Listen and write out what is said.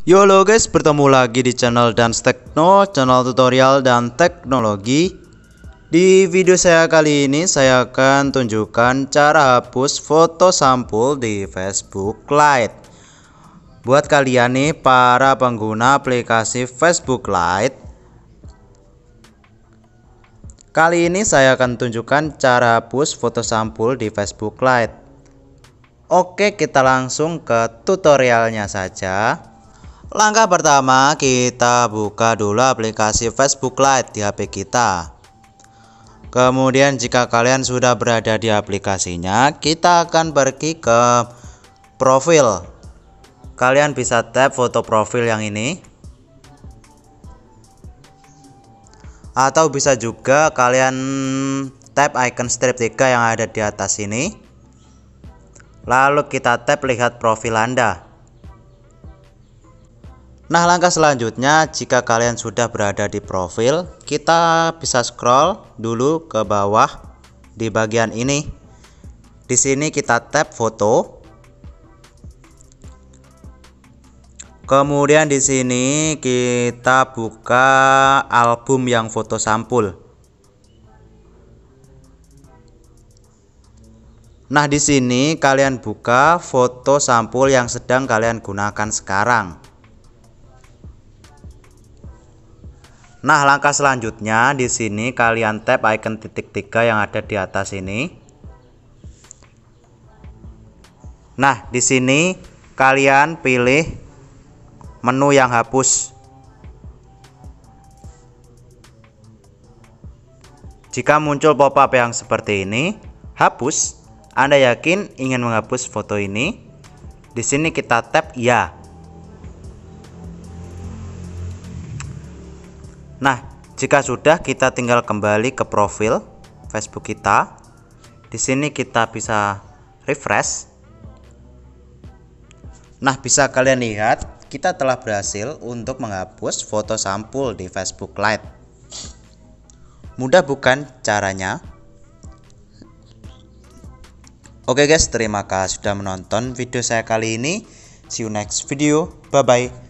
Yo halo guys, bertemu lagi di channel Dance Tekno, channel tutorial dan teknologi. Di video saya kali ini saya akan tunjukkan cara hapus foto sampul di Facebook Lite. Buat kalian nih para pengguna aplikasi Facebook Lite, kali ini saya akan tunjukkan cara hapus foto sampul di Facebook Lite. Oke, kita langsung ke tutorialnya saja. Langkah pertama, kita buka dulu aplikasi Facebook Lite di HP kita. Kemudian jika kalian sudah berada di aplikasinya, kita akan pergi ke profil. Kalian bisa tap foto profil yang ini, atau bisa juga kalian tap icon strip 3 yang ada di atas ini. Lalu kita tap lihat profil Anda. Nah, langkah selanjutnya, jika kalian sudah berada di profil, kita bisa scroll dulu ke bawah di bagian ini. Di sini kita tap foto. Kemudian di sini kita buka album yang foto sampul. Nah, di sini kalian buka foto sampul yang sedang kalian gunakan sekarang. Nah, langkah selanjutnya di sini kalian tap icon titik 3 yang ada di atas ini. Nah, di sini kalian pilih menu yang hapus. Jika muncul pop-up yang seperti ini, hapus. Anda yakin ingin menghapus foto ini? Di sini kita tap ya. Nah, jika sudah, kita tinggal kembali ke profil Facebook kita. Di sini kita bisa refresh. Nah, bisa kalian lihat kita telah berhasil untuk menghapus foto sampul di Facebook Lite. Mudah bukan caranya? Oke guys, terima kasih sudah menonton video saya kali ini. See you next video. Bye bye.